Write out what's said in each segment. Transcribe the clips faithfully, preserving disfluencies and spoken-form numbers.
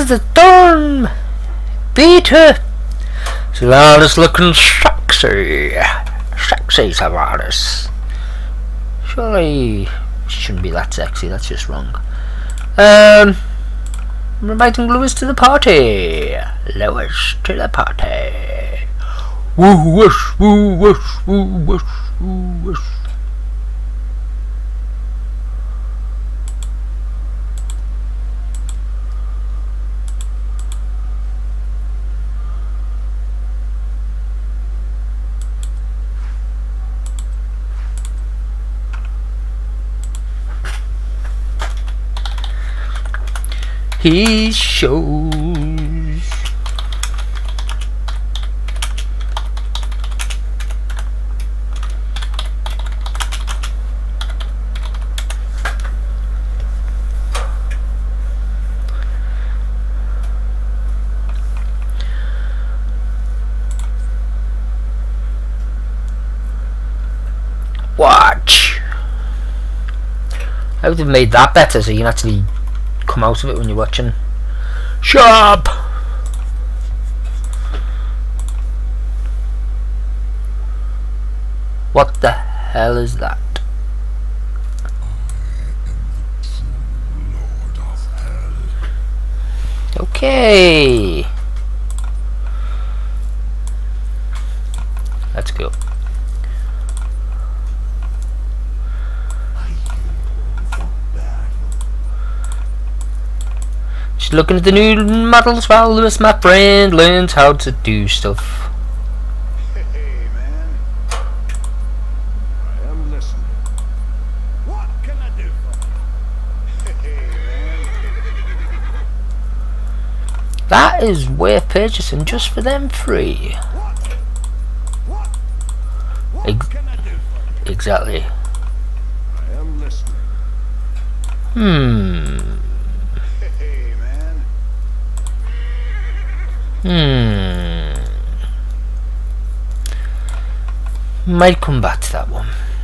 the Storm P seven. Tavares looking sexy. Sexy Tavares. Surely shouldn't be that sexy, that's just wrong. Um I'm inviting Lewis to the party. Lewis to the party. WOois, WOois, WOois, WOois. He shows. Watch. I would have made that better so you can actually come out of it when you're watching. Sharp. What the hell is that? Okay. Let's go. Looking at the new models while Lewis, my friend, learns how to do stuff. Hey man, I am listening. What can I do for you? Hey man. That is worth purchasing just for them free. What? What? What Ex can I do for you? exactly. I am listening. Hmm. Hmm. Might come back to that one.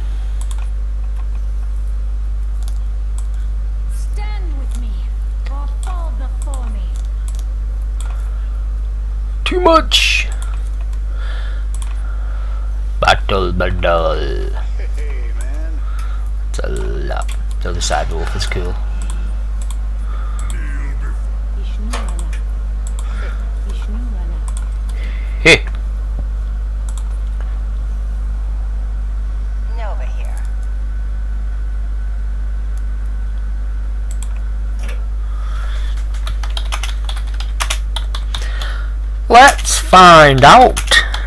Stand with me or fall before me. Too much. Battle bundle. Hey man. It's a lot. The other side wolf is cool. Hey. Nova here. Let's find out.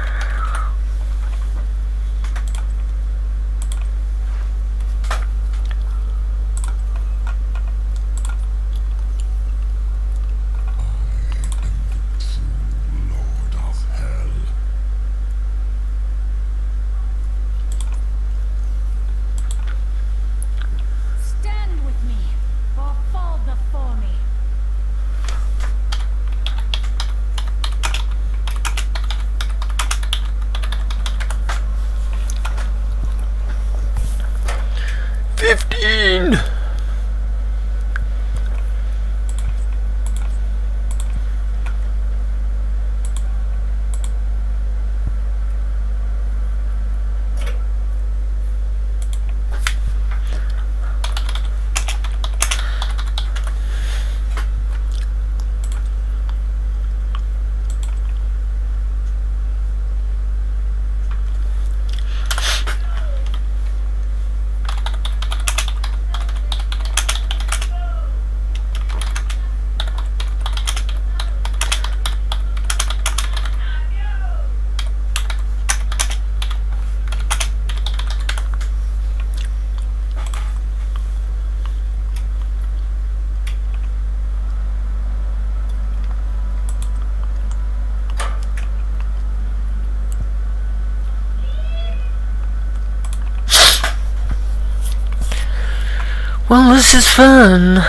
Fifteen. Well, this is fun.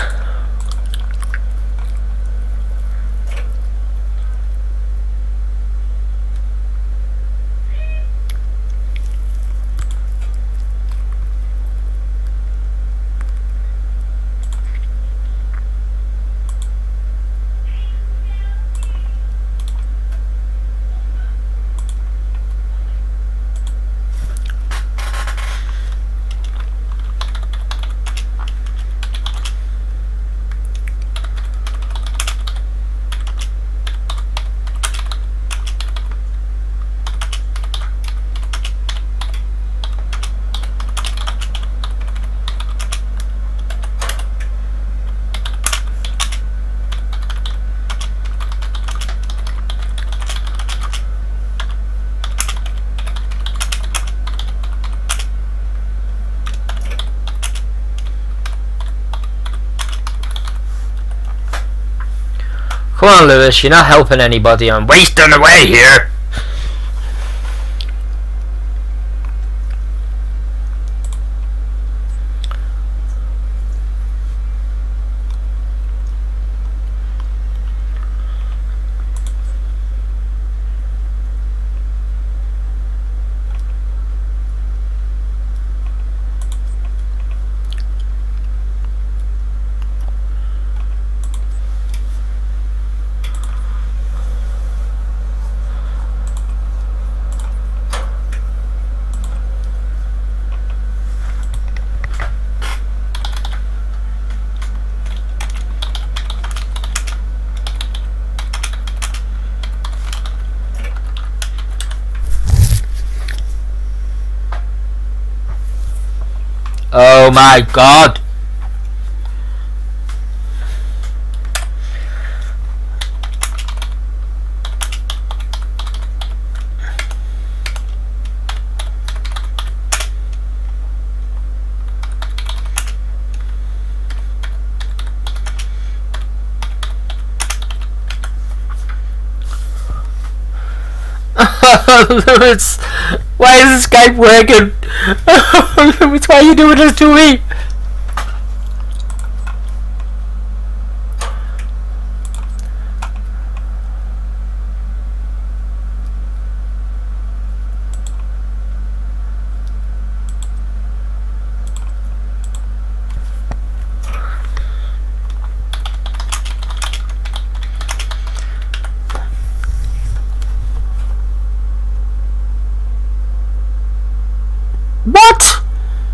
Come on, Lewis, you're not helping anybody. I'm wasting away here. Oh my god. Lewis, why is Skype working? Lewis, why are you doing this to me? What?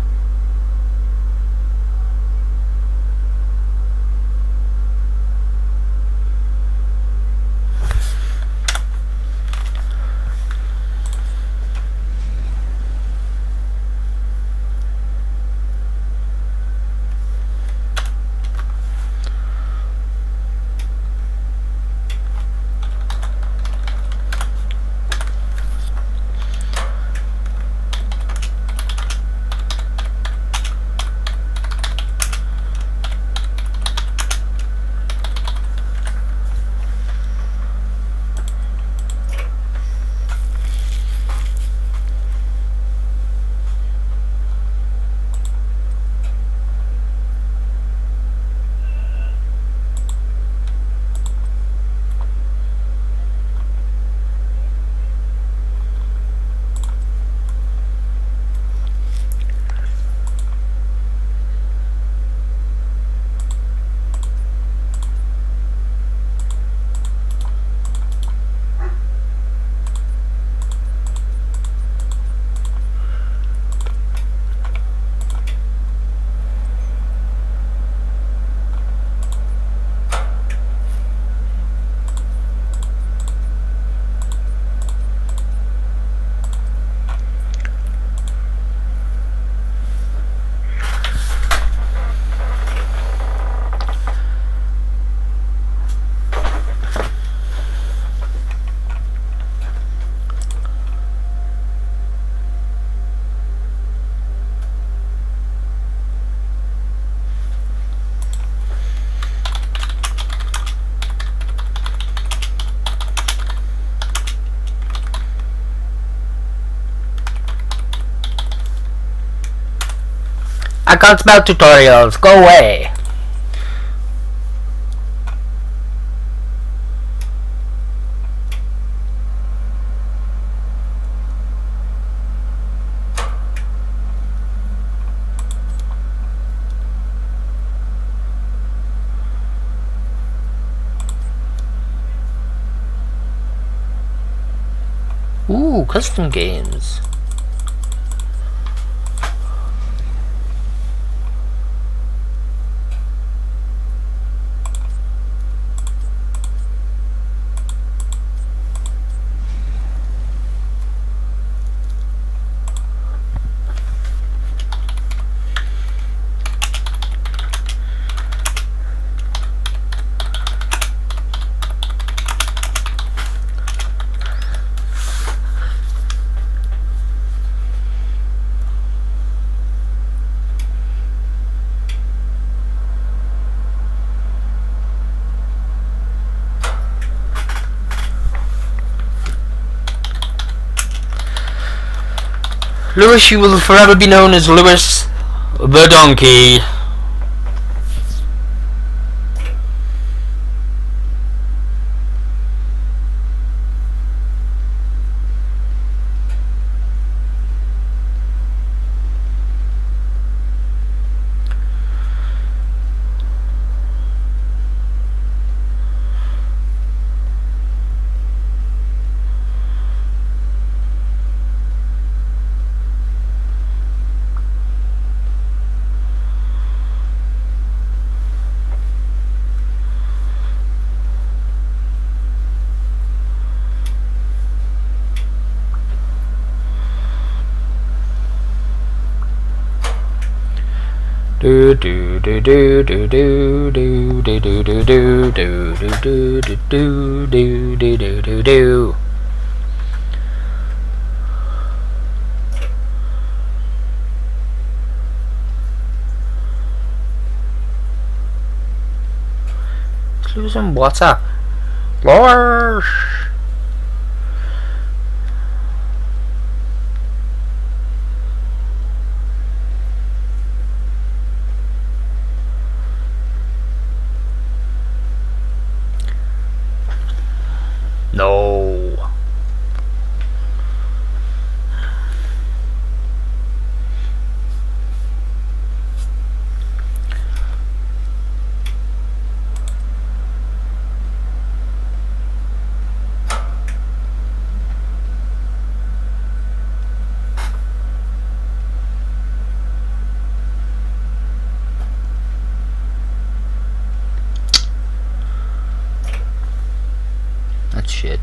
I can't smell tutorials. Go away. Ooh, custom games. Lewis, you will forever be known as Lewis the Donkey. Do do do do do do do do do do do do do do do do do do do do. Losing water. Lord. No. That's shit.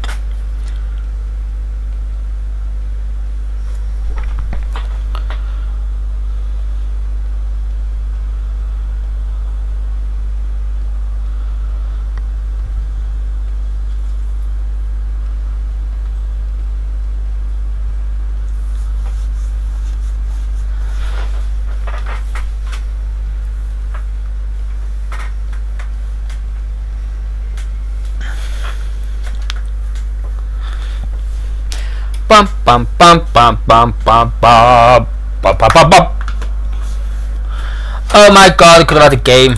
Bum bum bum bum bum bum bum bum bum bum bum. Oh my god, I could have had a game.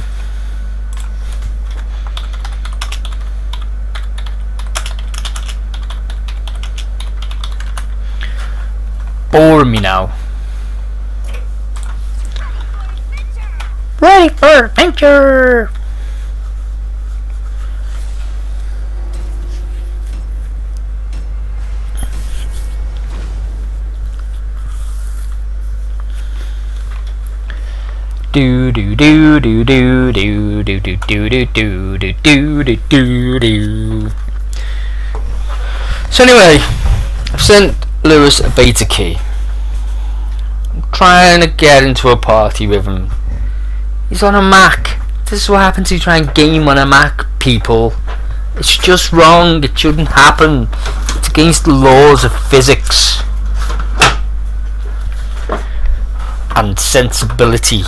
Bore me now. Ready for adventure. Do do do do do do do do do do do do do do do do. So anyway, I've sent Lewis a beta key. I'm trying to get into a party with him. He's on a Mac. This is what happens if you try and game on a Mac, people. It's just wrong. It shouldn't happen. It's against the laws of physics and sensibility.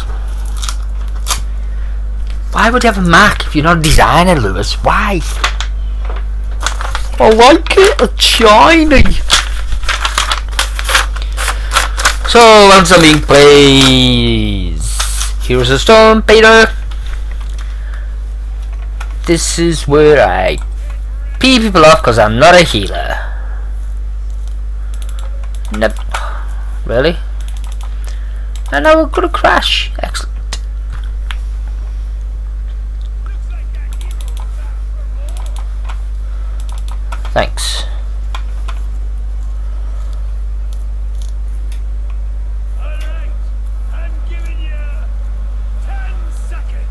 Why would you have a Mac if you're not a designer, Lewis? Why? I like it, it's shiny. So, on something, please. Here's a Storm Pt. This is where I pee people off because I'm not a healer. Nope. Really? And now we're gonna crash. Excellent. Thanks. Alright, I'm giving you ten seconds.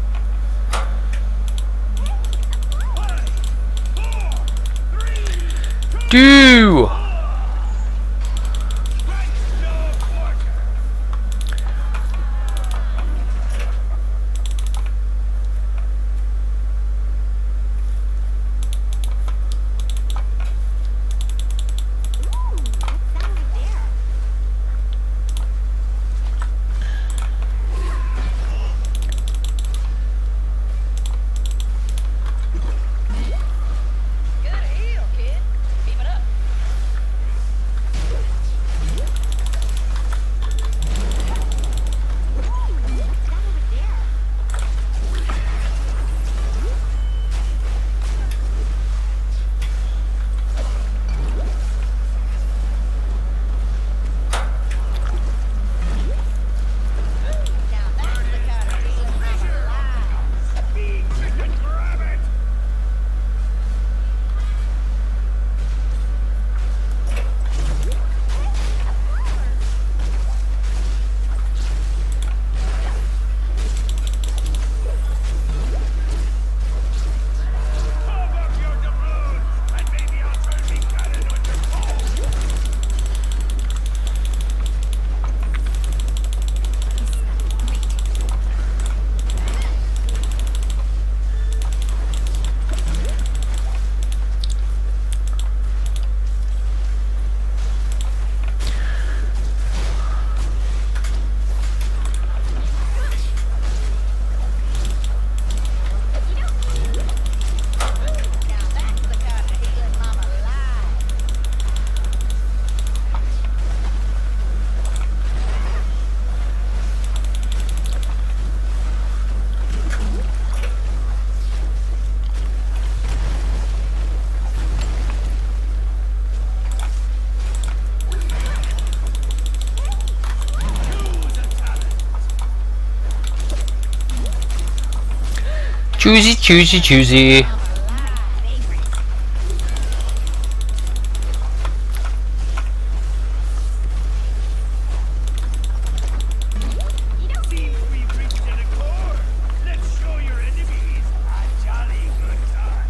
Five, four, three, two, Do. strikes no quarter. Choosy, choosy, choosy. Seems we've reached an accord. Let's show your enemies a jolly good time.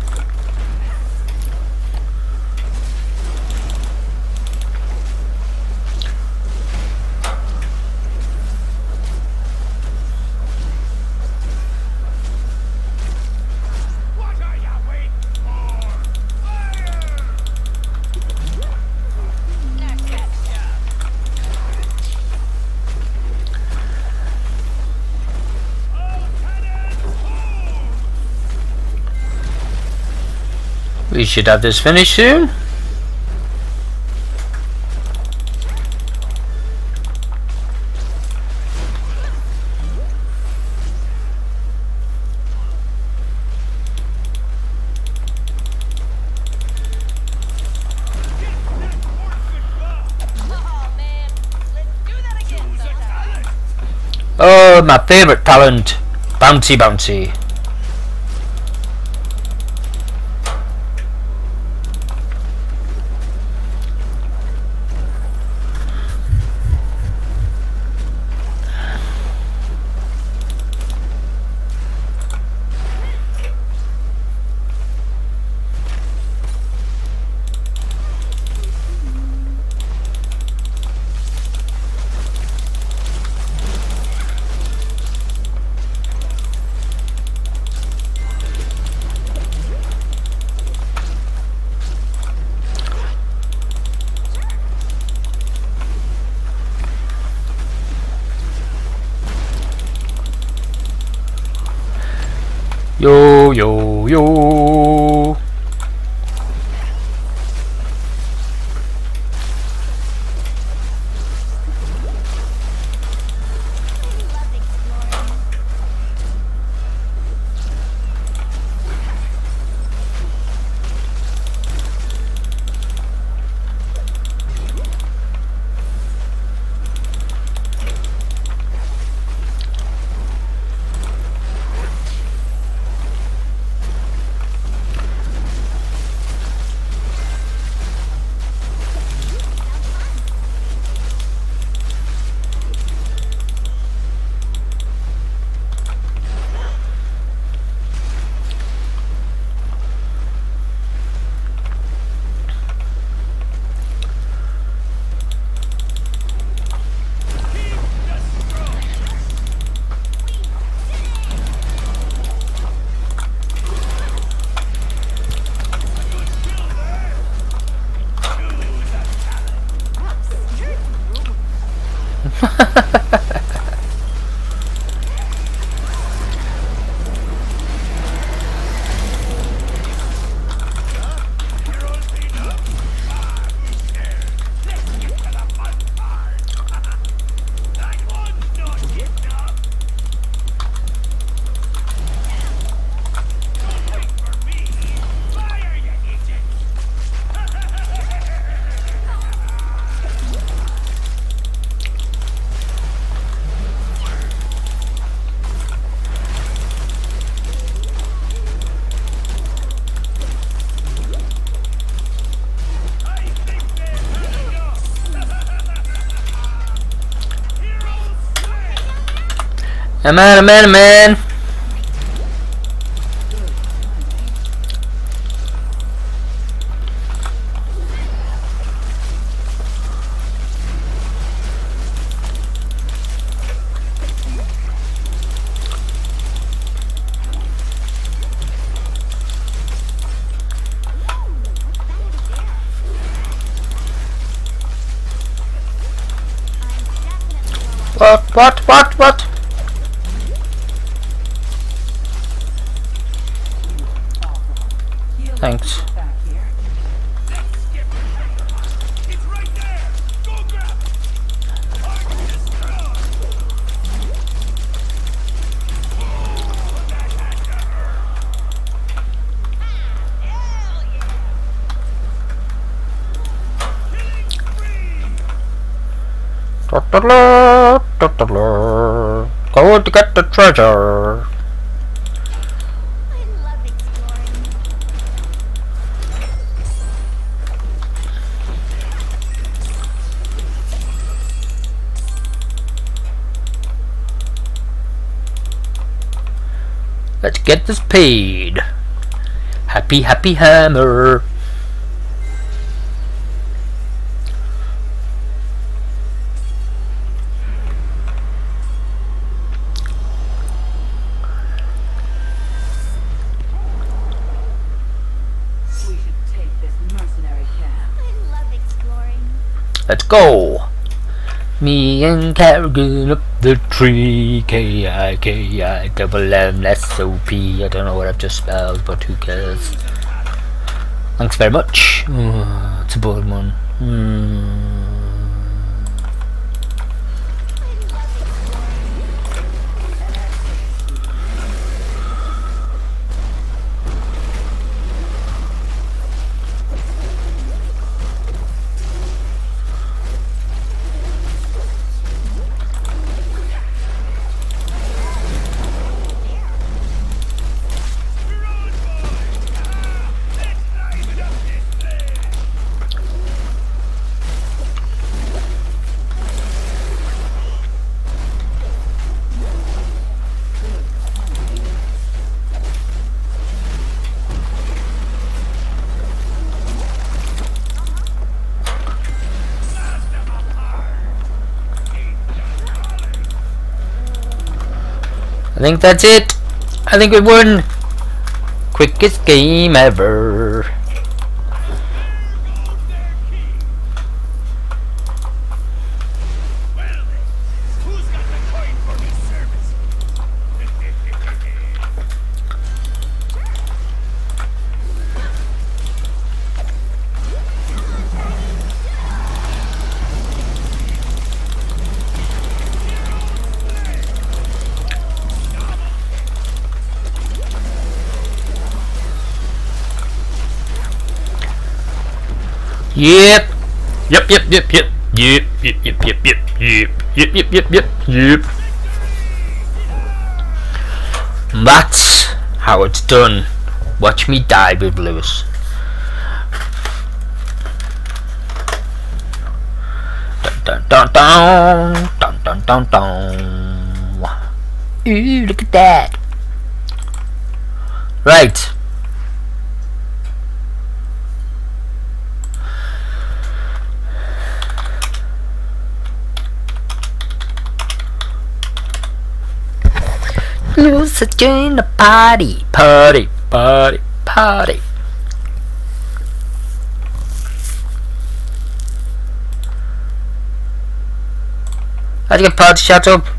What are you waiting for? Fire! All cannons hold! We should have this finished soon. Oh man, let's do that again Choose a sometime. talent. Oh, my favourite talent. Bouncy, bouncy. Yo, yo, yo. Love exploring. A man, a man, a man. What, what, what, what? Thanks. It's right there! Go grab it! Arc destroy! Oh, that had to hurt! Killing spree! Da-da-da, da-da-da. Go to get the treasure. Let's get this paid. Happy, happy hammer. We should take this mercenary camp. I love exploring. Let's go. Me and Kerrigan up the tree. K I K I double M S O P. I don't know what I've just spelled, but who cares? Thanks very much. Oh, it's a bold one. Hmm. I think that's it. I think we won. Quickest game ever. Who's got the coin for this service? Yep. Yep, yep, yep, yep. Yep, yep, yep, yep, yep, yep, yep, yep, yep, yep, yep. That's how it's done. Watch me die with Lewis. Dun dun dun dun dun dun dun. Ooh, look at that. Right. Let's join the party, party, party, party. How'd you get party? Shut up.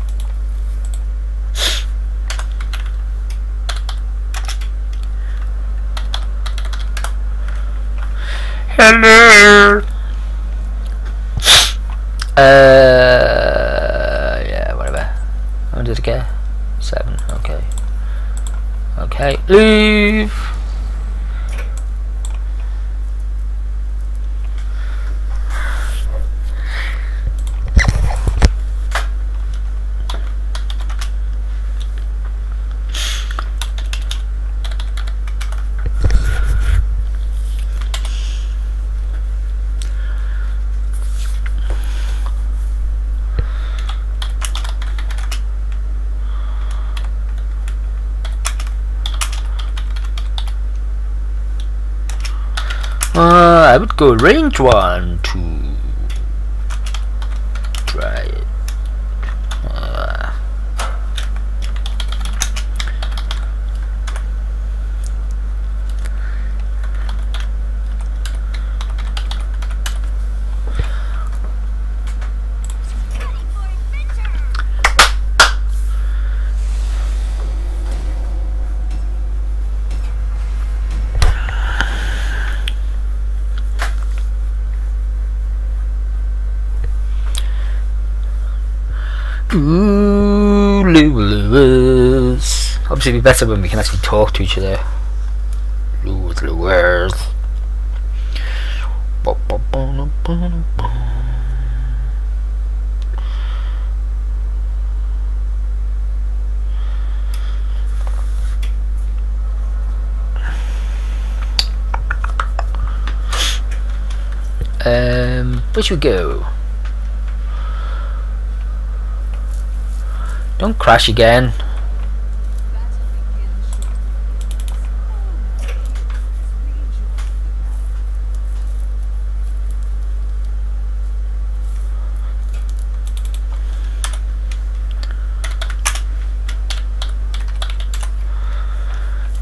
Hello. Uh, yeah, whatever. How did it go? Seven, okay. Okay, leave. Uh, I would go range one to try it. Uh, Ooh, Lewis. Obviously, it'd be better when we can actually talk to each other. Lewis, Lewis. Um, where should we go? Don't crash again. Battle begins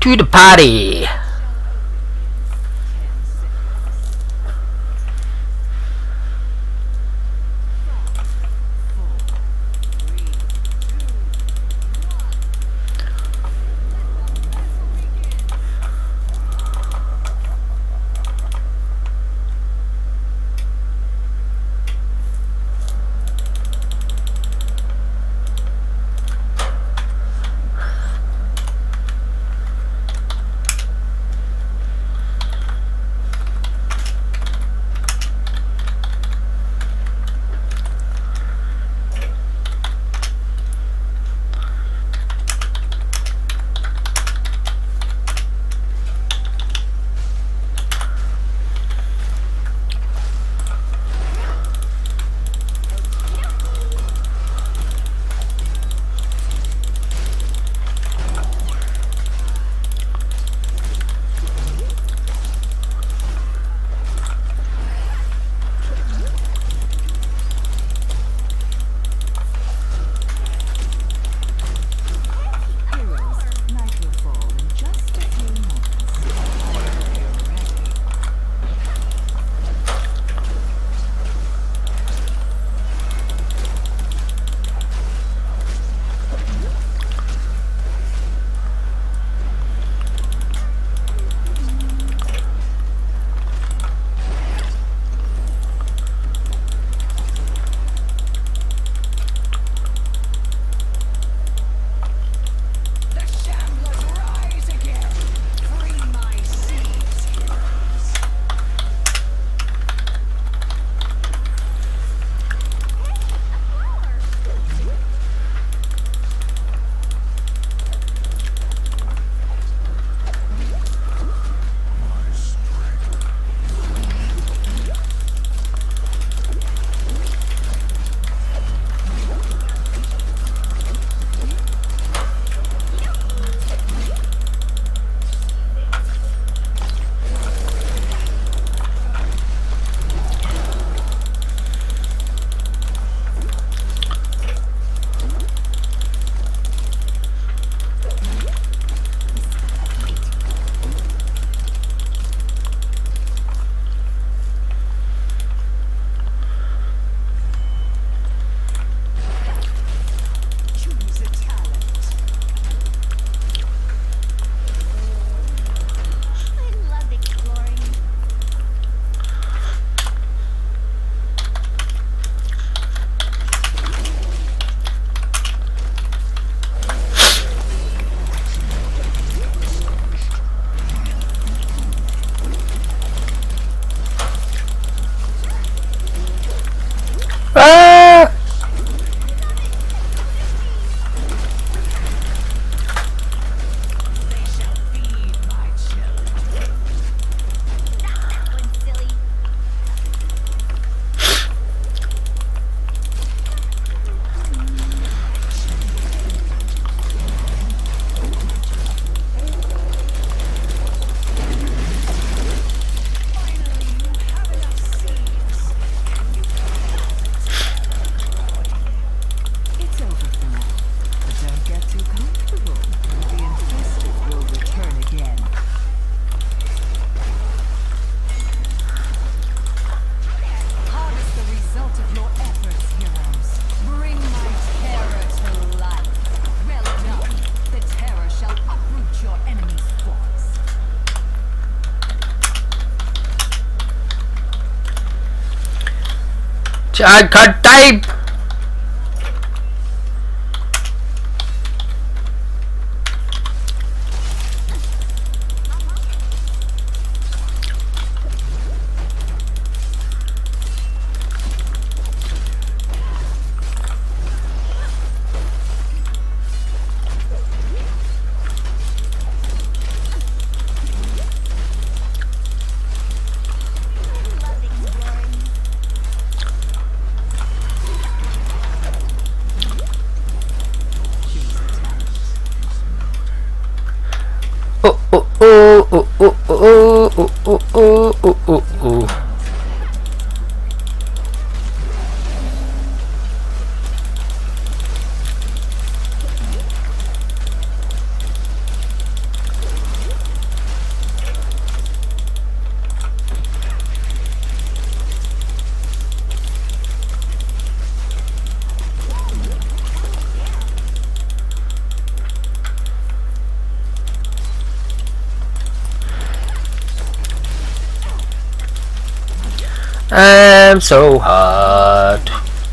to the party. Ah! I can't type. Oh oh oh oh oh oh oh oh oh oh oh oh. I'm so hard.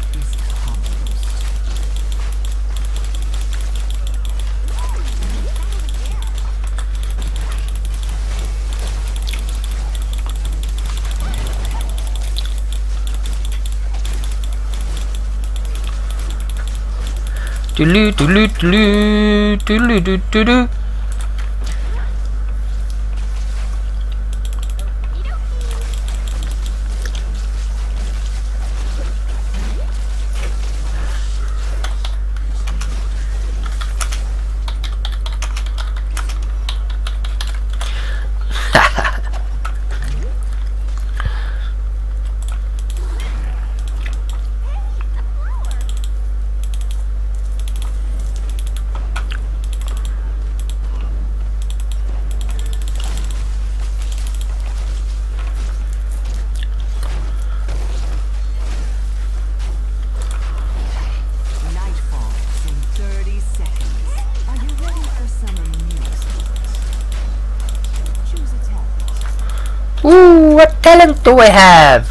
Doodaloo doodaloo doodaloo doodaloo doo doo doo. Ooh, what talent do I have?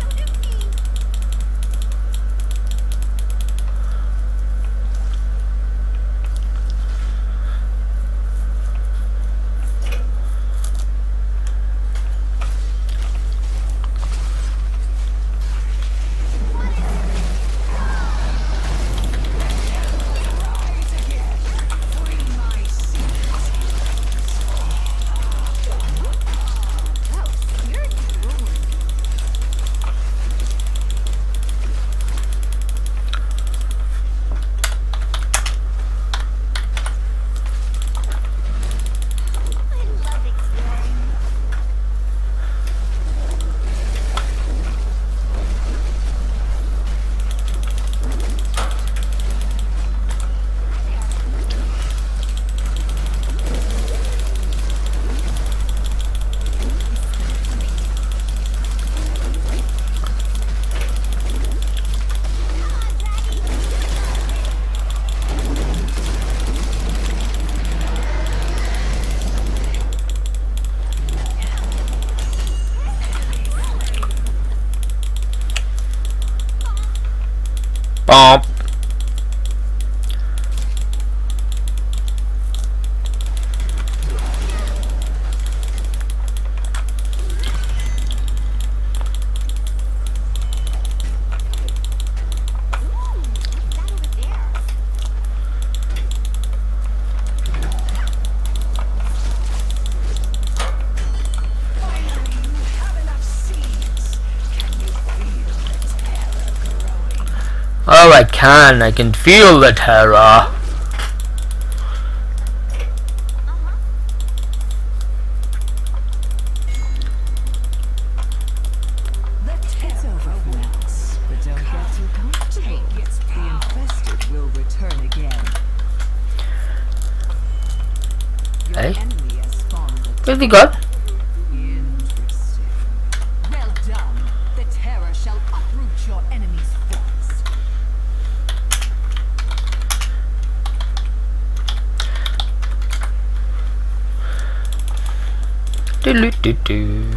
Bump. Oh, I can. I can feel the terror. It's over for us, but don't get too comfortable. The infested will return again. Your Hey? enemy has spawned a What have we got? Interesting. Well done. The terror shall uproot your enemy's forts. Do do do do.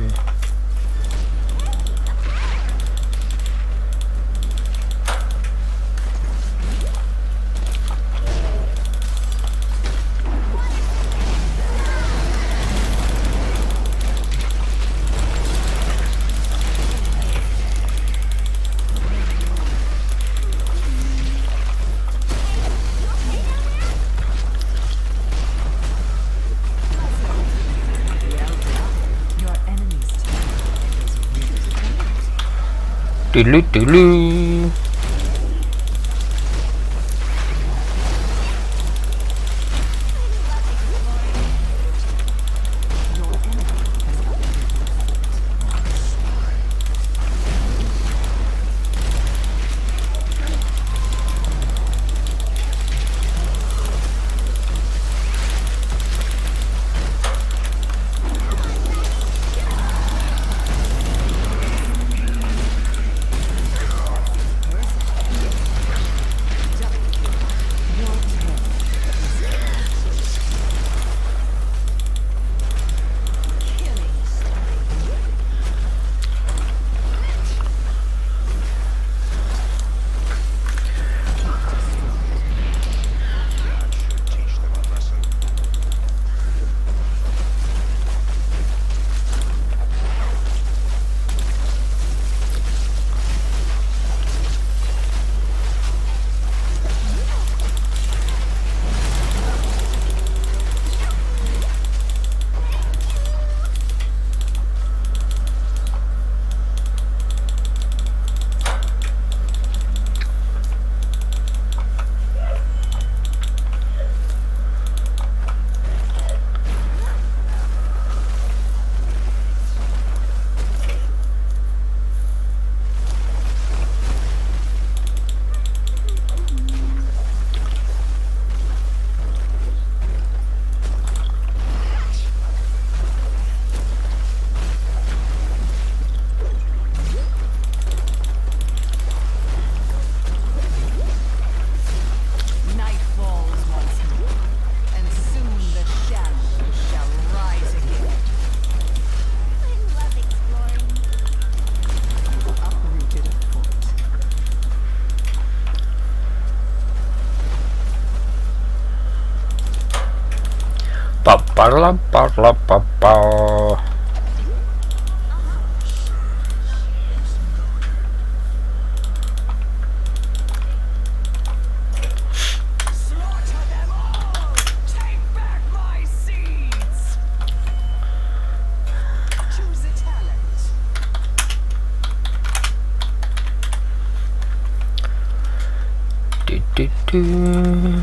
Your enemy's terror is weird. Doodaloo doodaloo. Your enemy has Ba ba ba ba ba. Slaughter them all! Take back my seeds! Choose a talent. Do do do.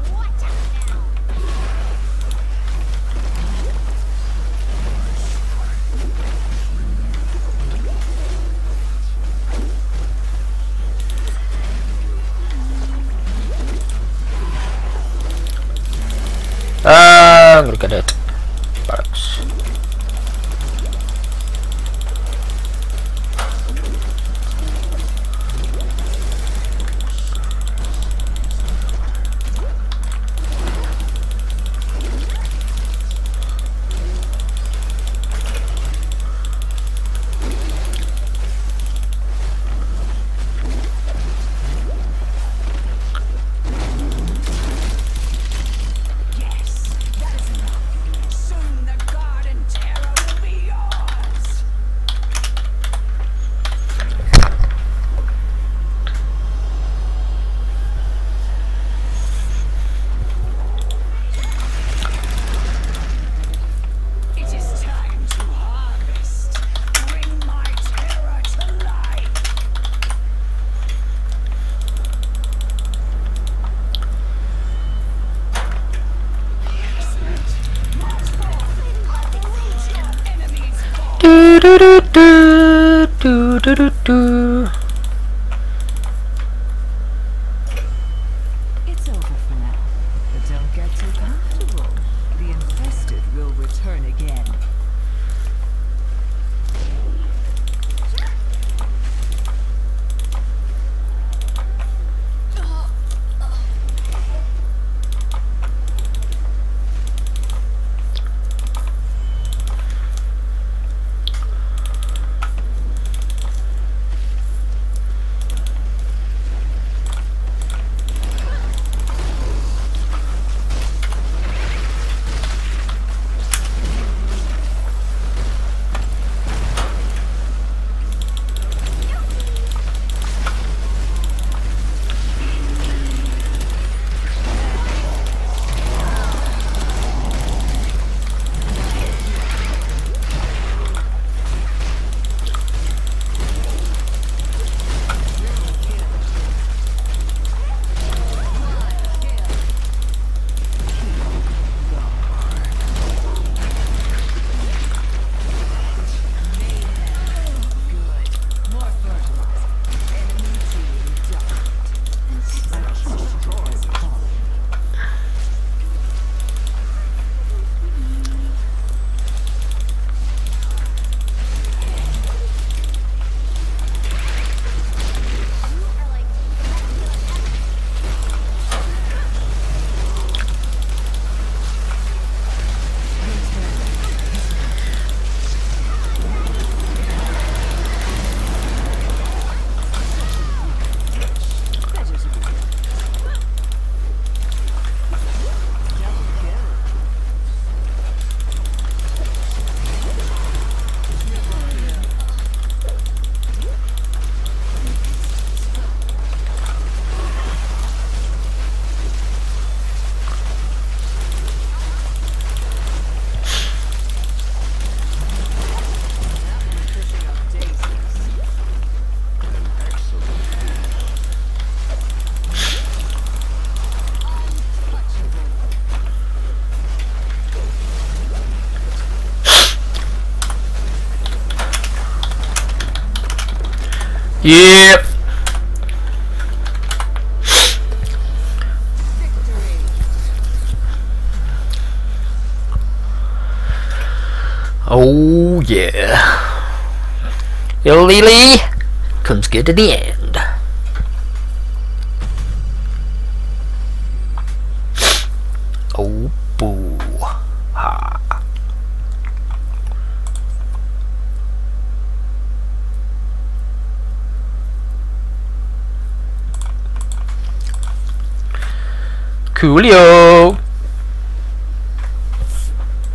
Ah, I'm gonna get it. Bollocks. Soon the garden terror will be yours! It is time to harvest. Bring my terror to life. Enemies fall. Do do do do do do do do. It's over for now, but don't get too comfortable. The infested will return again. Yep. Oh yeah. Yo Lily comes good to the end. Oh boo. Ha. Coolio.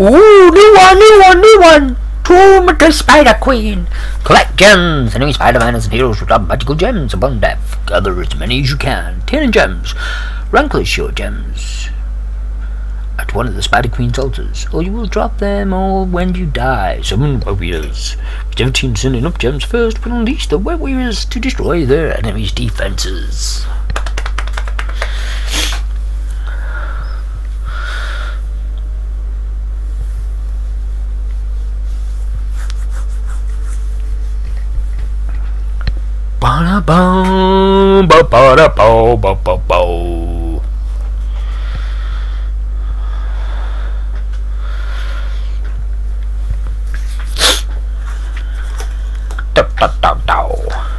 Ooh, new one, new one, new one! Tomb of the Spider Queen! Collect gems! Enemy Spider-Man and heroes will drop magical gems upon death. Gather as many as you can. Ten gems. Rankless your gems at one of the Spider Queen's altars, or you will drop them all when you die. Summon warriors. Whichever team sending up gems first will unleash the warriors to destroy their enemy's defenses. Ba-da-bow, ba-ba-da-bow, ba-ba-bow. Da-da-da-dow.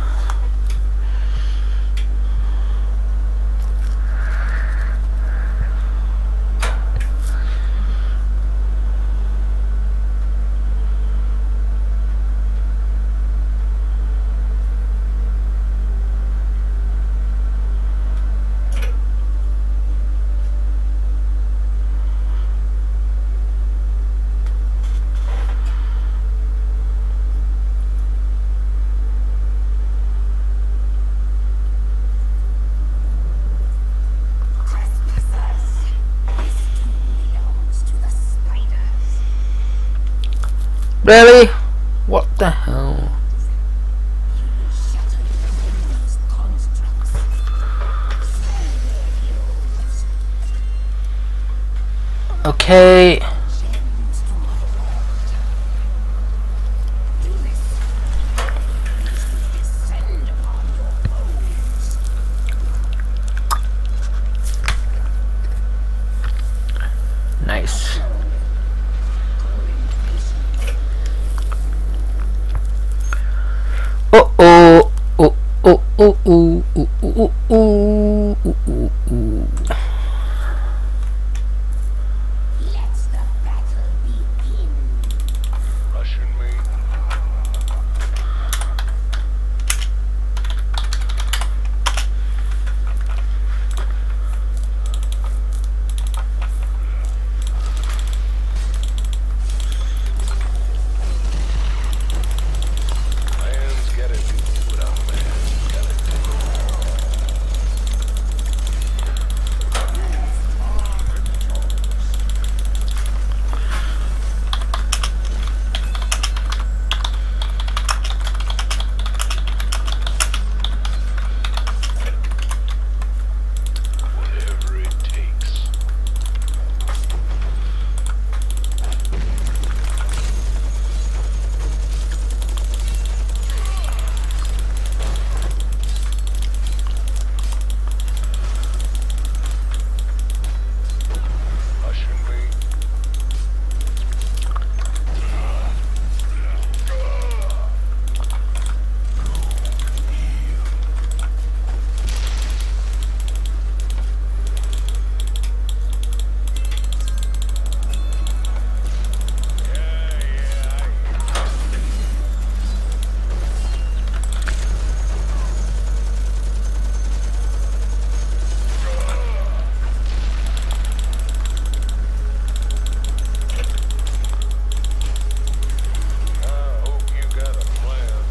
Really? What the hell? Okay. Nice. Oh oh oh oh oh oh oh oh oh oh oh oh. Let the battle begin. Rushing me. Man's gotta do what a man's gotta do. Whatever it takes. Rushing me. I hope you got a plan.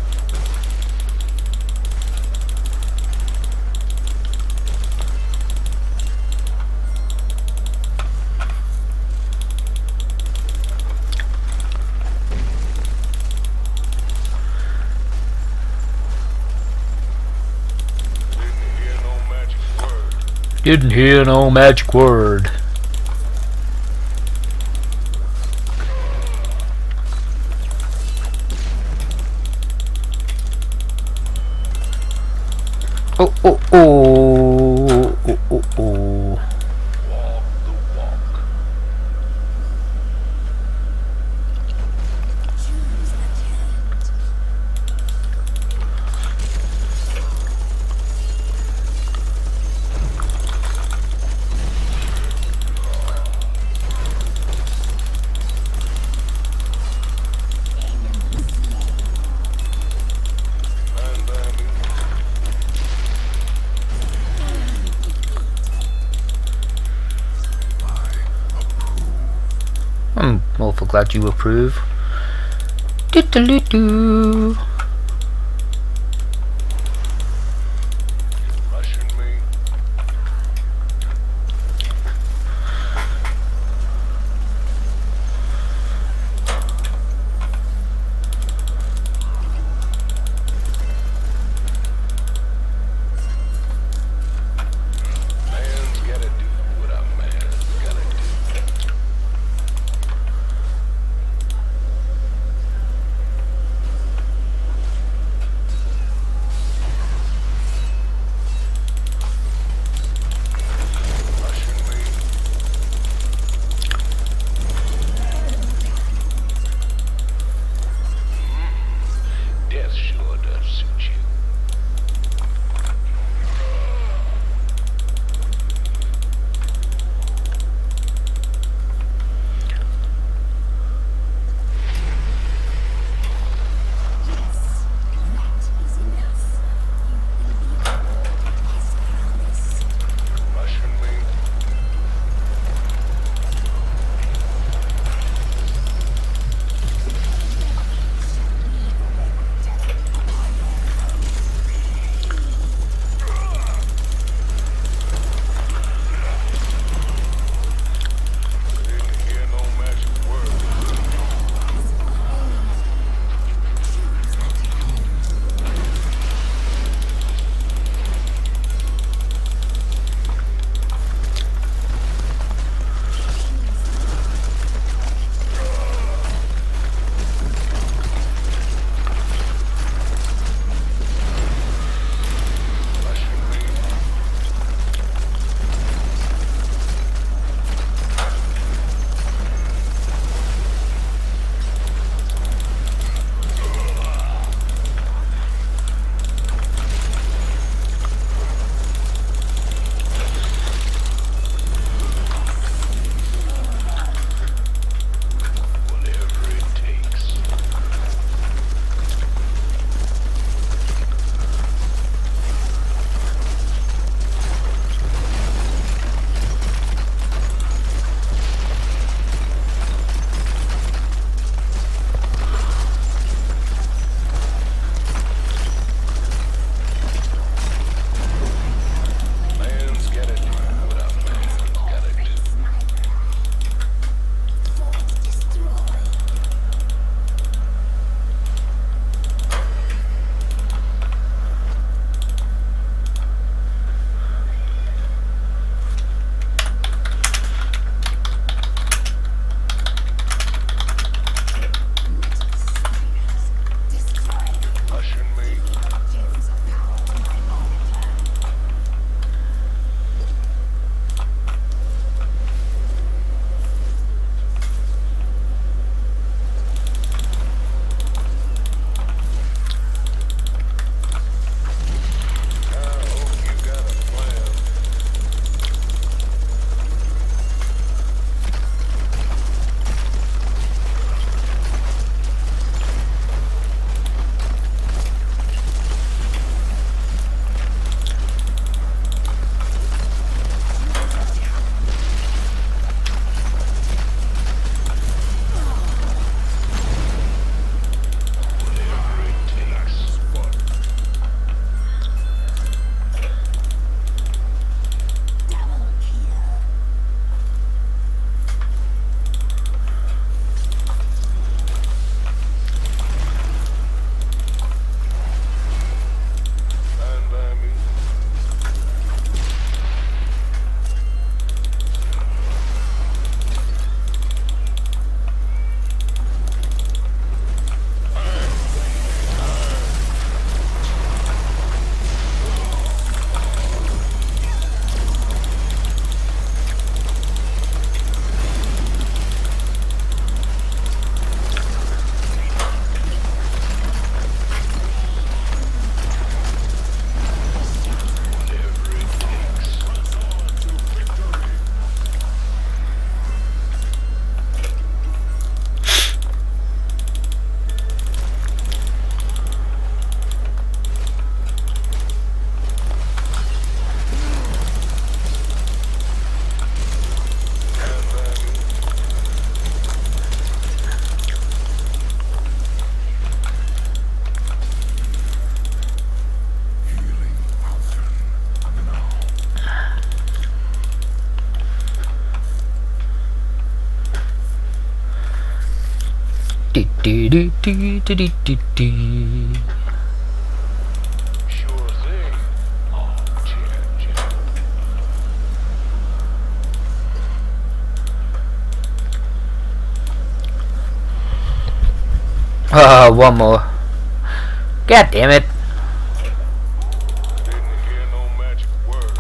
Didn't hear no magic word. Didn't hear no magic word. Oh oh oh oh oh oh. Walk the walk. And then glad you approve. Do do do do. Rushing me. Man's gotta do what a man's gotta do. Do, do, do, do, do, do, do, do. Sure thing. Oh, yeah, yeah. Oh, one more. God damn it. Didn't hear no magic word.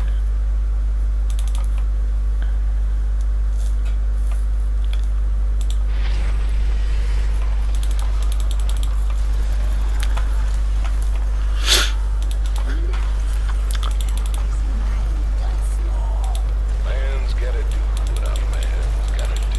Man's gotta do what a man's gotta do.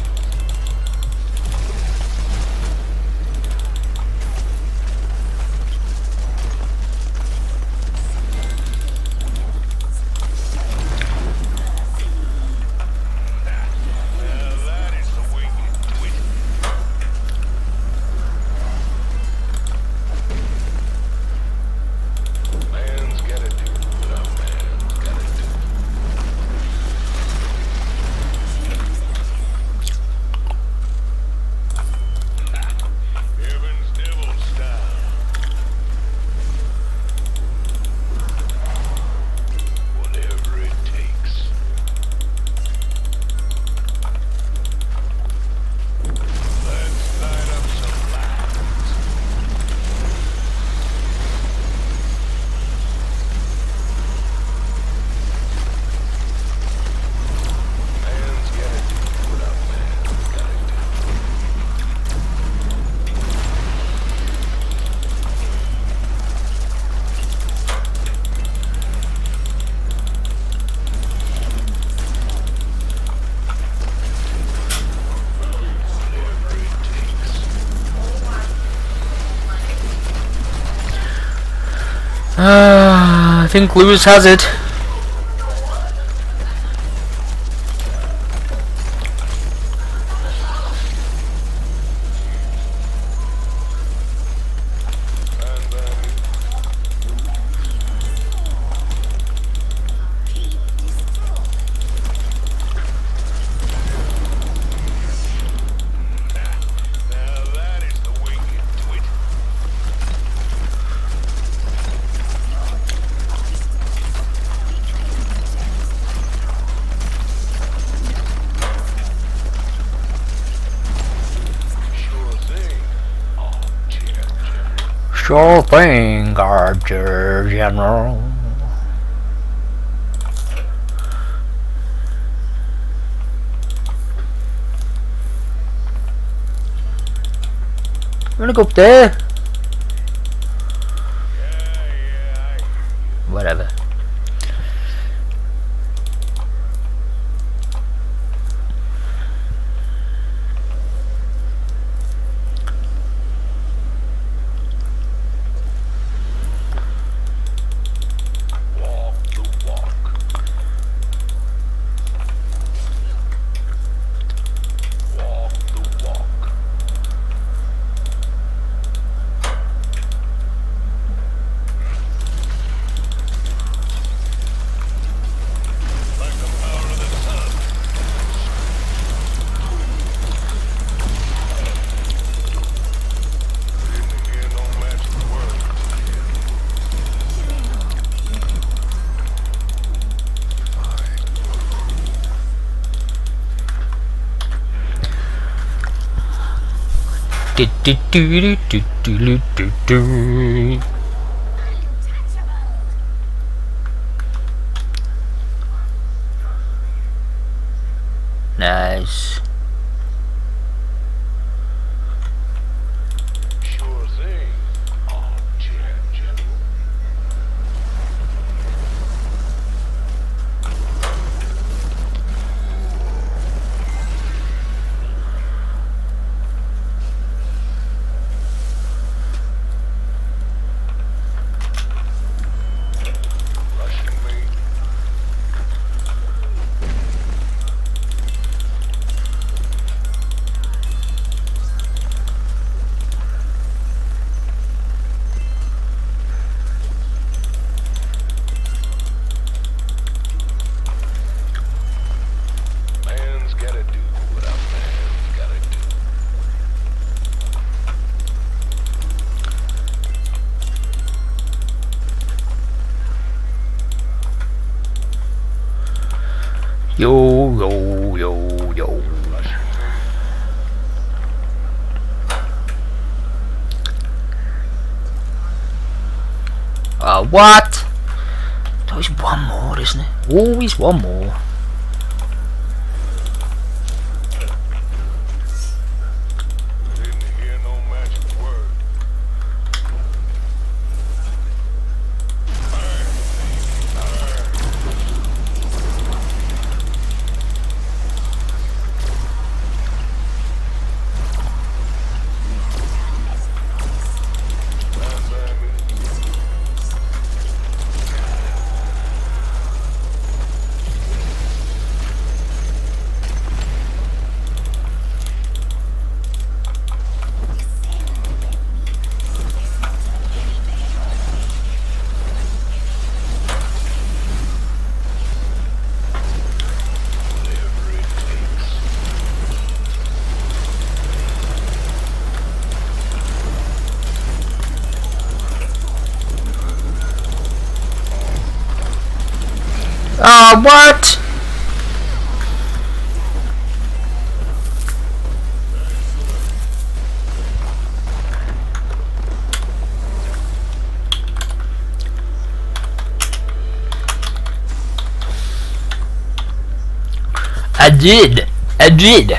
Now that is the way you do it. Man's gotta do what a man's gotta do. Heaven's devil style. Whatever it takes. Let's light up some lights. Man's gotta do what a man's gotta do. Whatever it takes. Ah, I think WOois has it. And then now that is the way you do it. Sure thing. Oh, yeah, yeah. Sure thing, Archer General. I'm gonna go up there. Yeah, yeah, I hear you. Whatever. Walk the walk. Walk the walk. Like the power of the sun. Didn't hear no magic word. Do, do, do, do, do, do, do, do. Nice. Sure thing. Oh, yeah, General. Rushing me. Yo, yo, yo, yo. Uh, what? Always one more, isn't it? Always one more. Didn't hear no magic word. Ah, uh, what? I did. I did.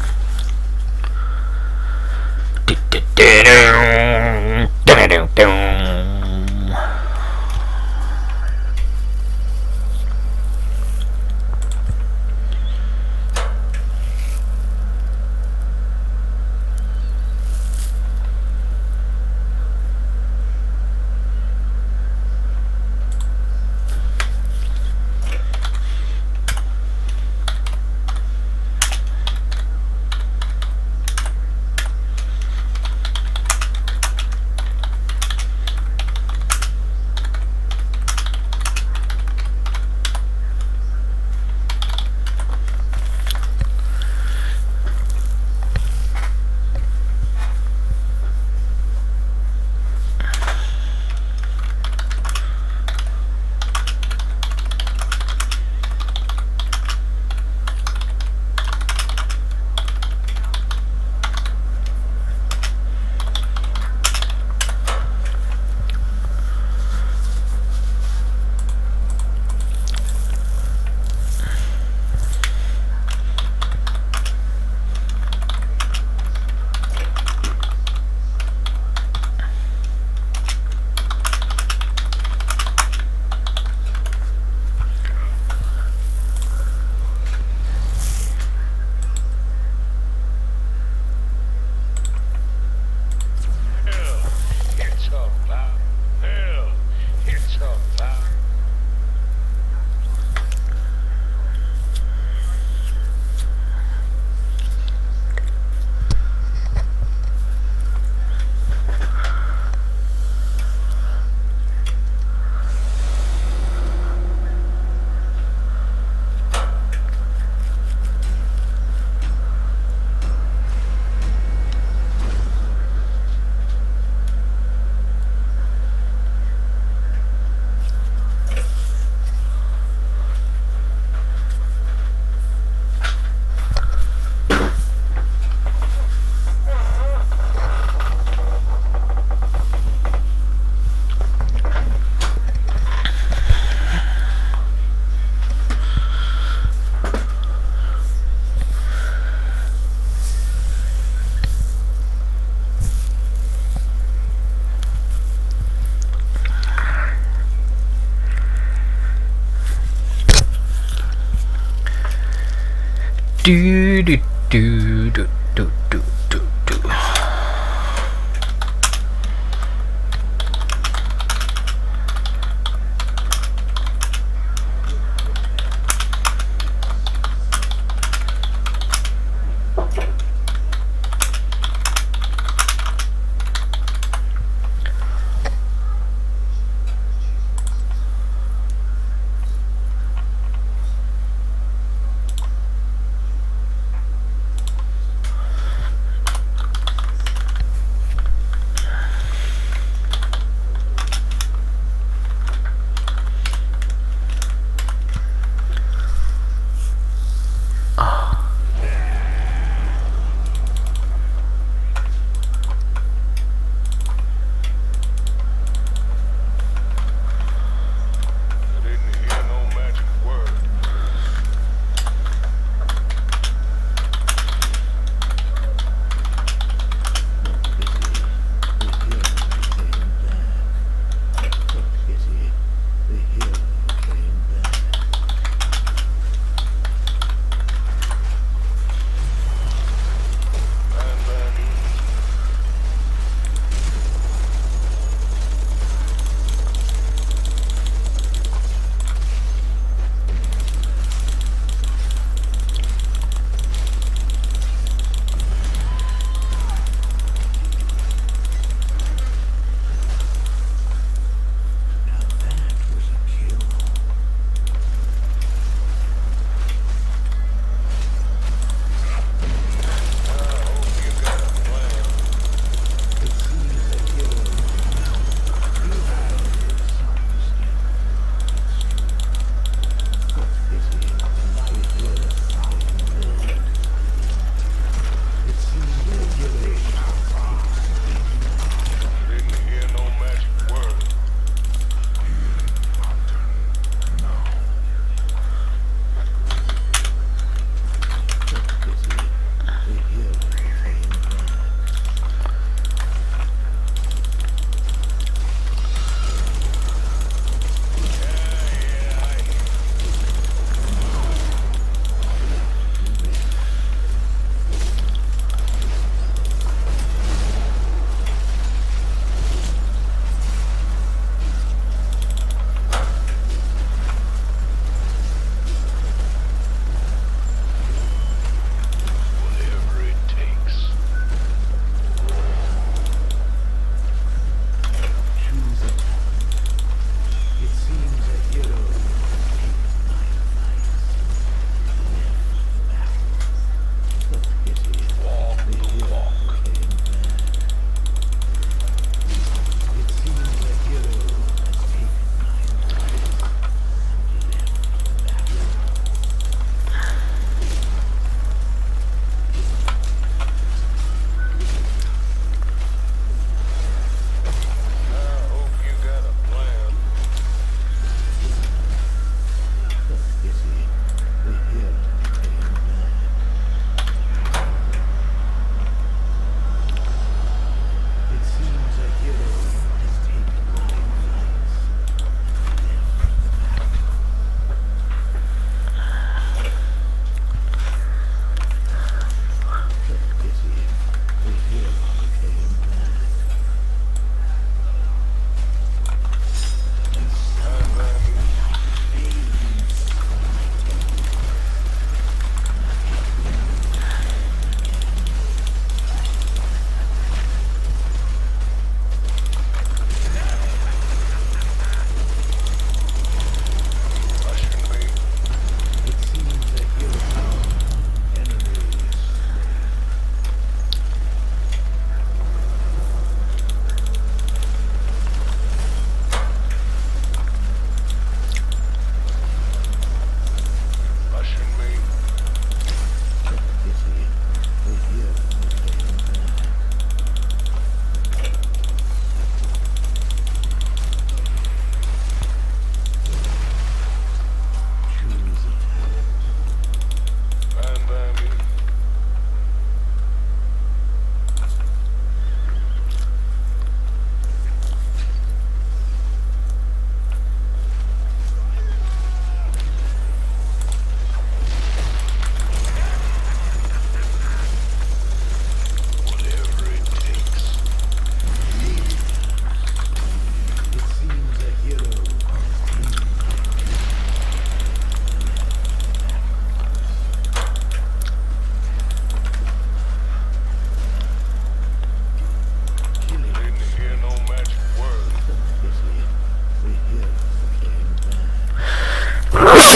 Do do do do do do do do.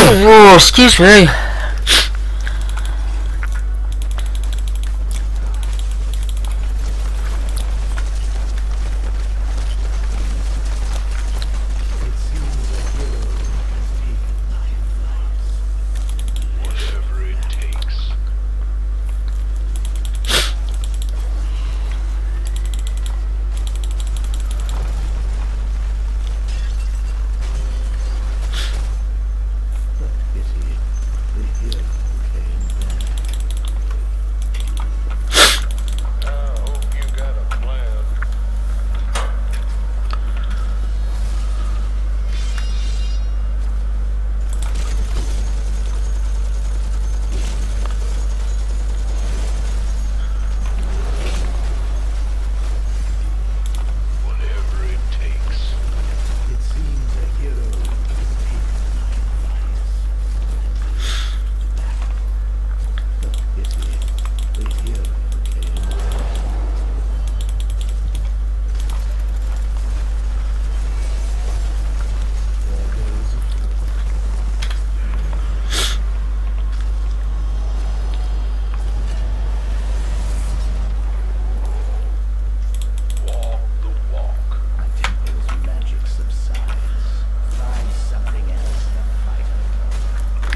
Oh, excuse me. Whatever it takes. I hope you got a plan. Whatever it takes. It seems a hero has taken my advice. The pity, the hero came back. There goes a walk the walk. A temple's magic subsides. Find something else than fight.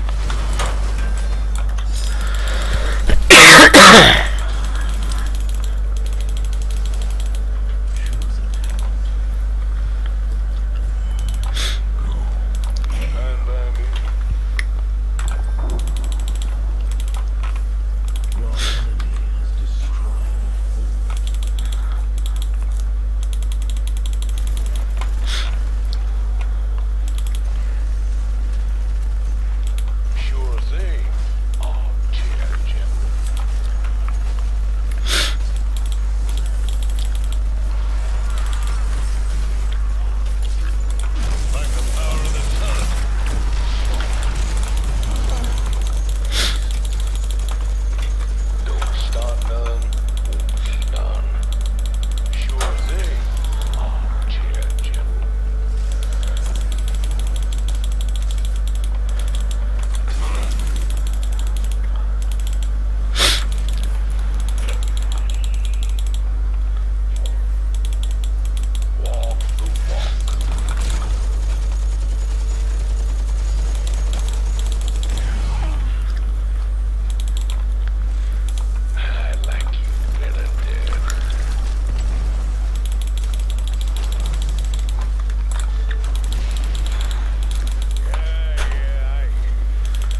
Choose a path. And I'm in. Your enemy has destroyed Sure thing. Oh, dear General. Like the power of the sun. Don't start none, won't be done. Sure thing. Oh, dear General. Walk the walk. I like you better dead. Yeah, yeah, I hear you.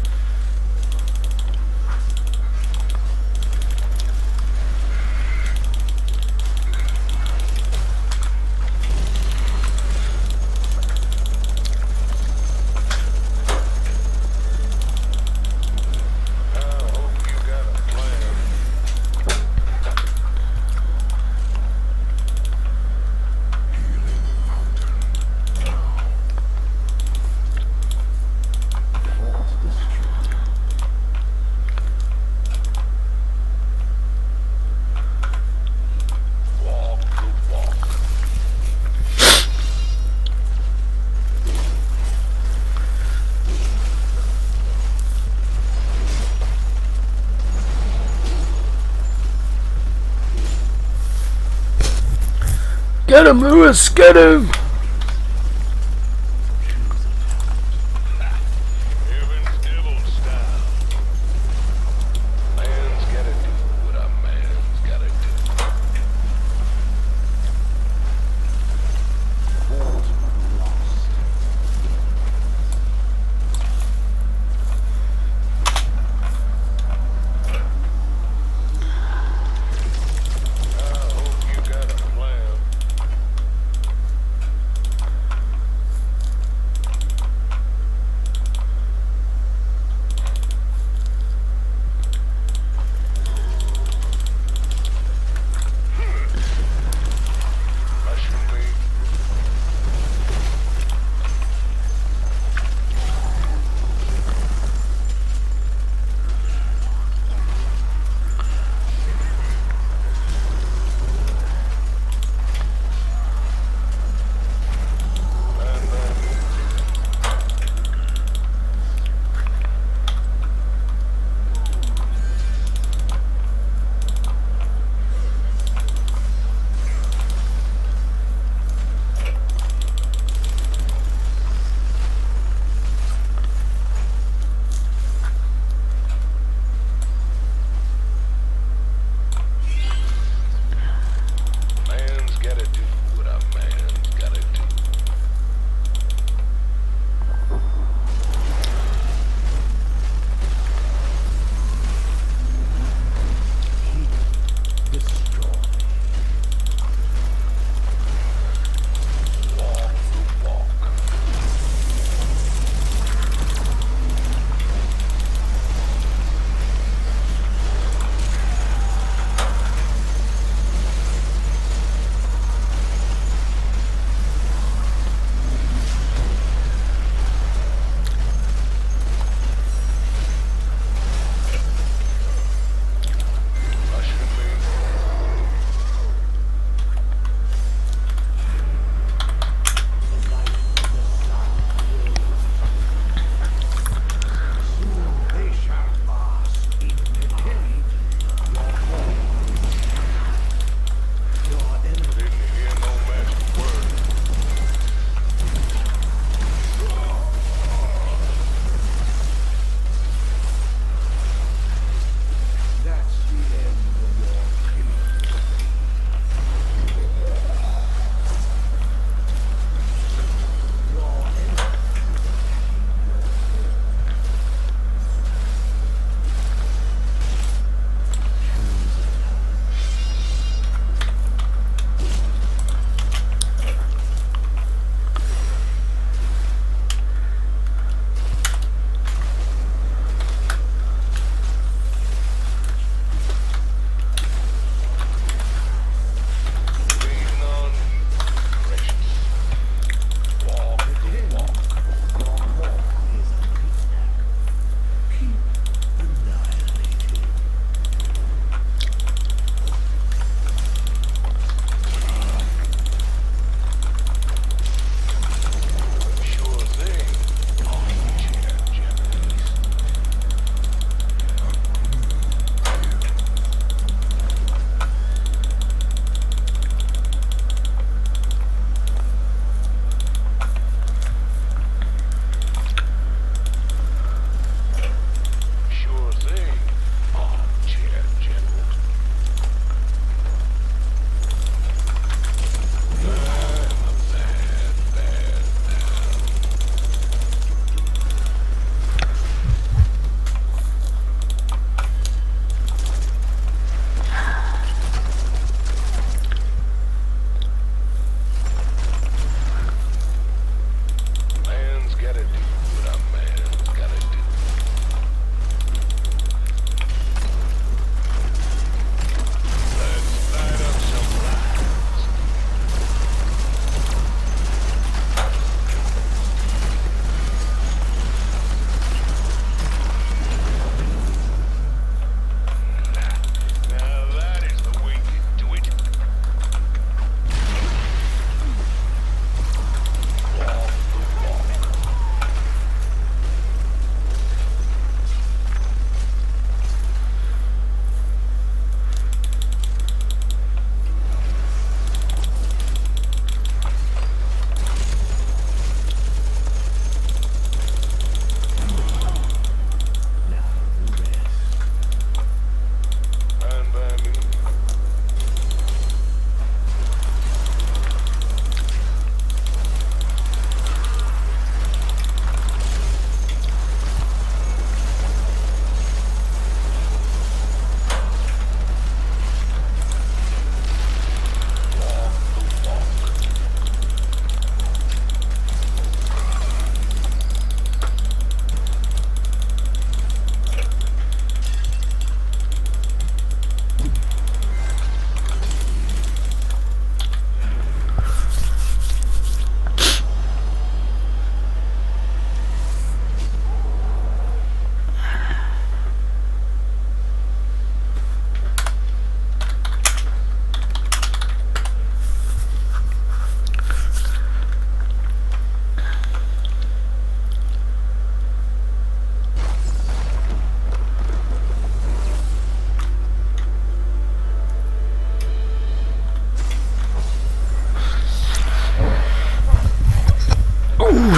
I hope you got a plan. Walk the walk. Get him, Lewis, get him! Heaven's devil style. Man's gotta do what a man's gotta do. Fought but lost. I hope you got a plan.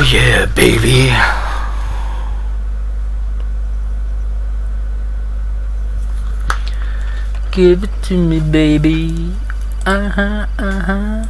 yeah, baby. Give it to me, baby. Uh huh, uh huh.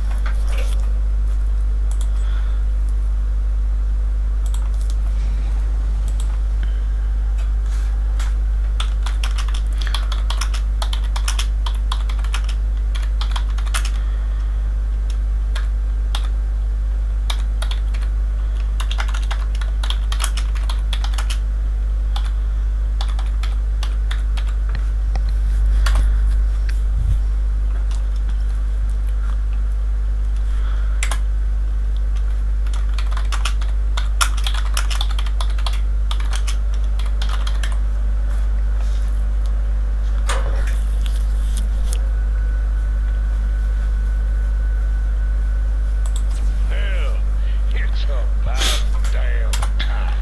Hell, it's about damn time.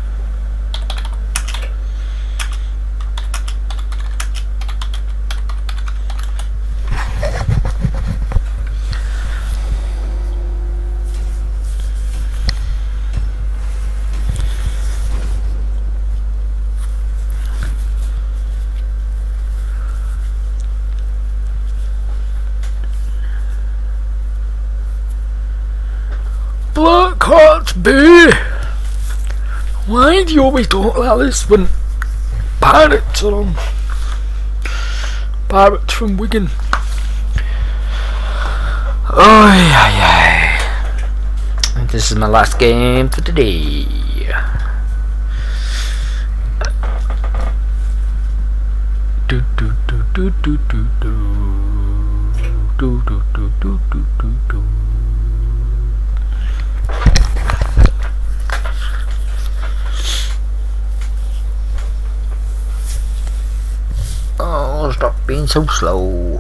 Black Heart B. Why do you always talk like this when pirates are on? Pirates from Wigan. Oh yeah, yeah. This is my last game for today. Do do do do do do do do do do do do do do. Oh, stop being so slow.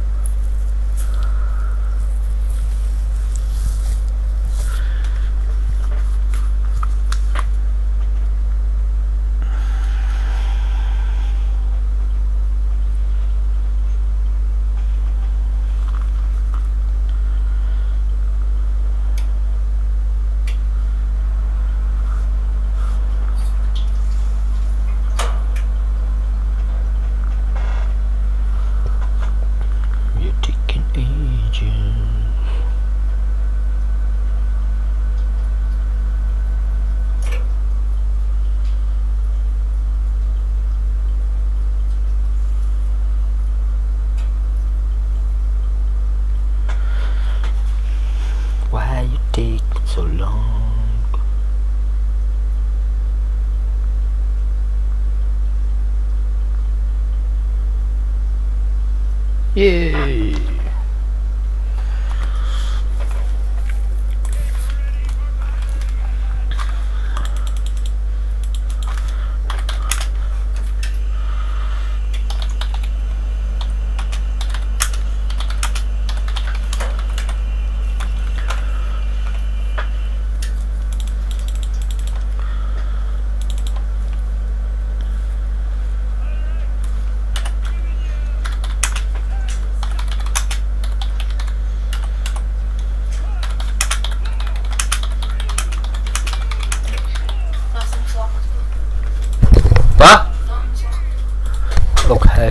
You're taking ages. Why you take so long? Yay! What? Okay.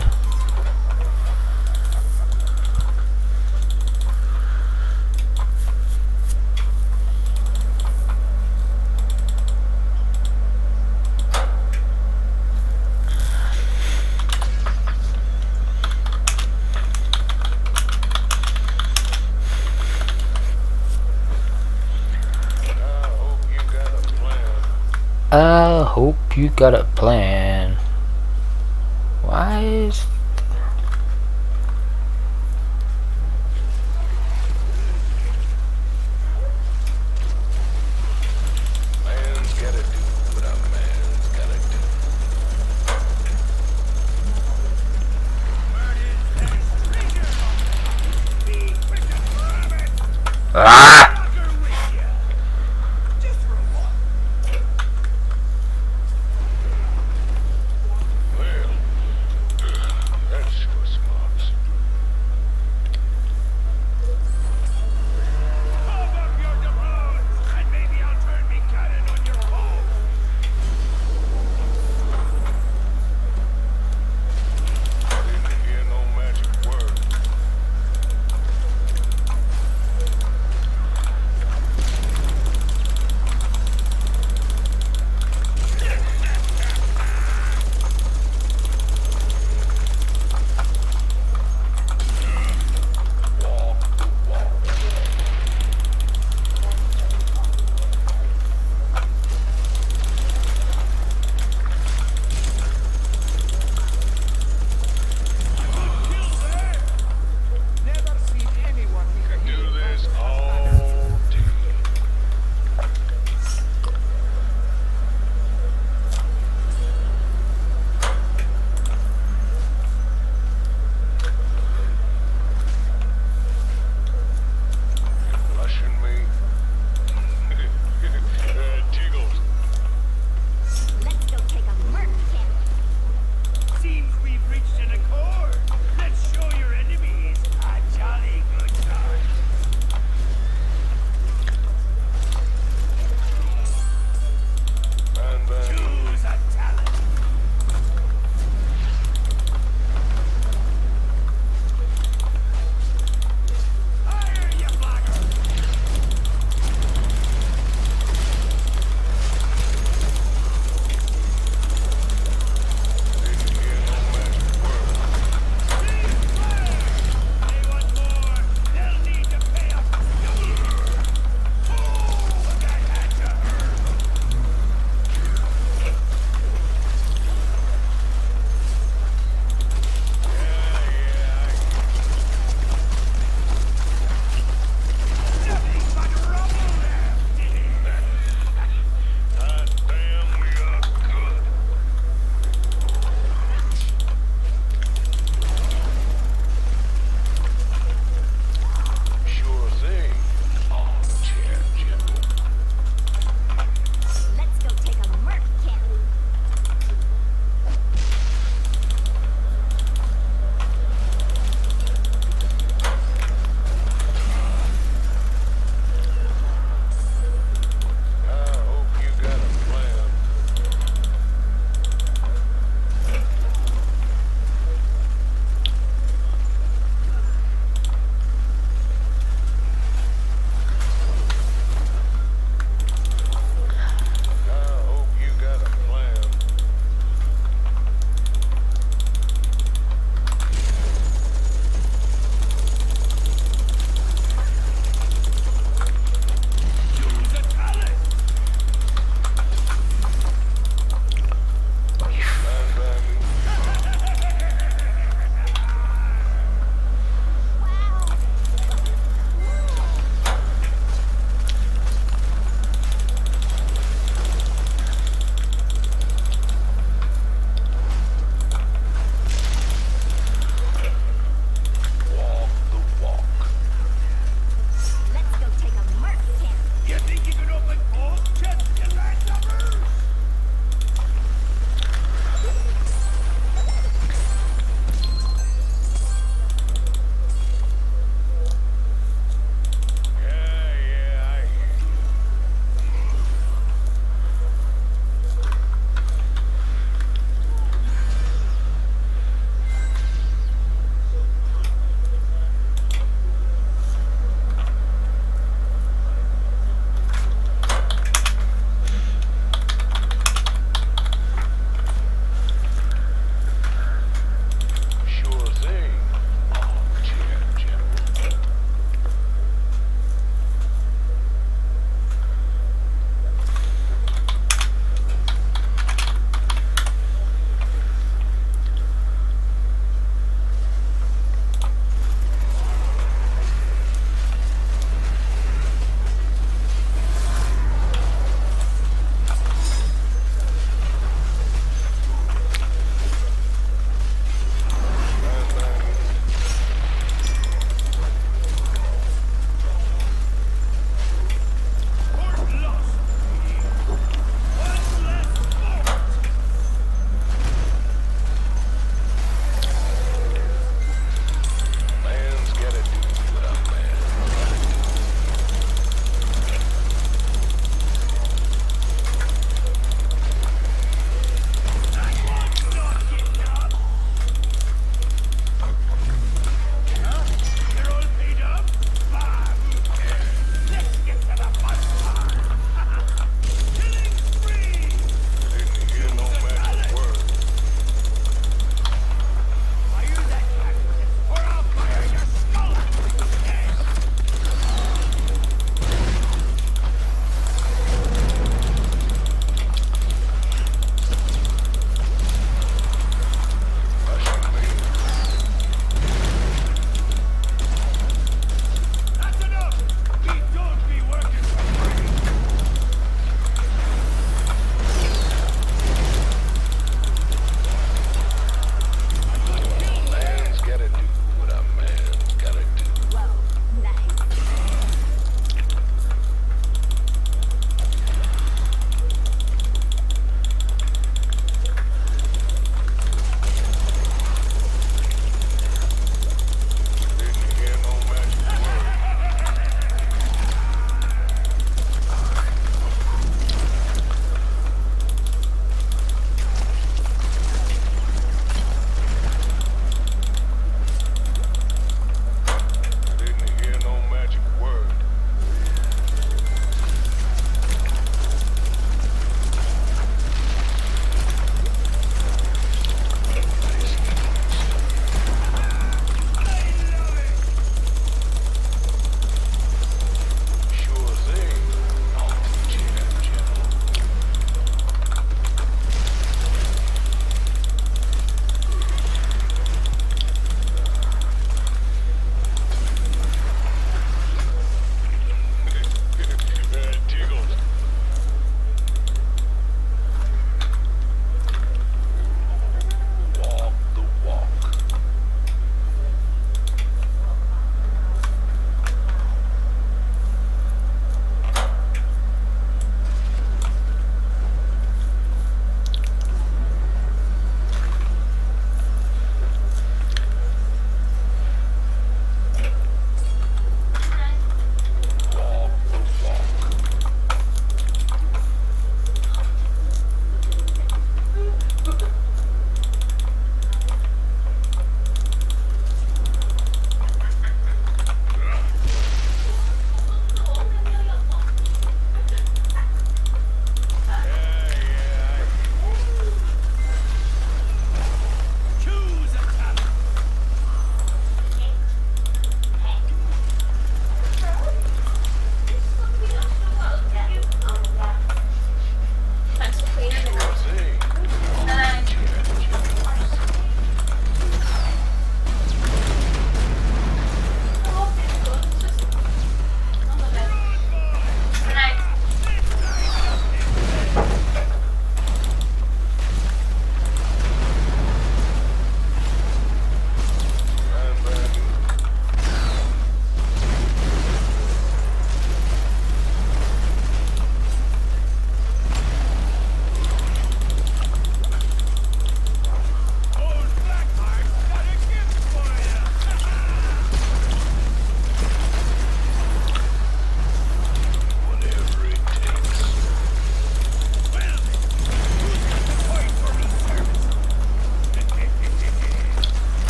I hope you got a plan. Why is Man's gotta do what a man's gotta do. ah? That's sure smart. Hold up your doubloons, and maybe I'll turn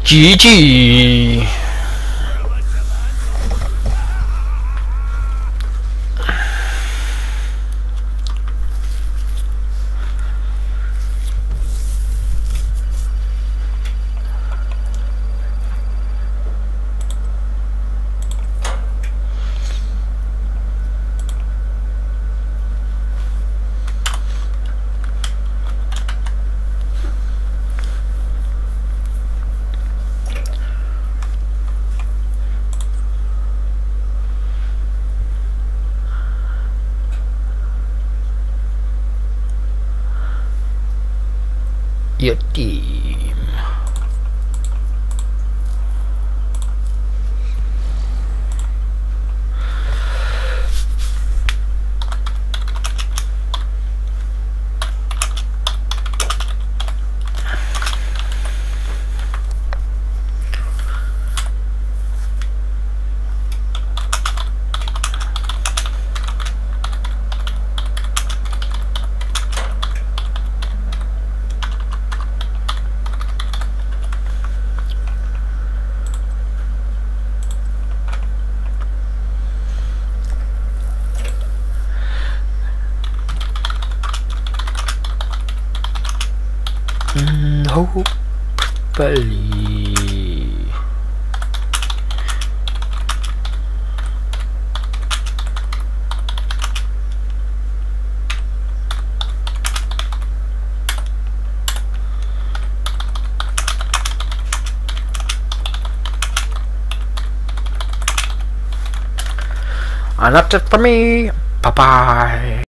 G G. Your team. Mm, hopefully. And that's it for me. Bye bye.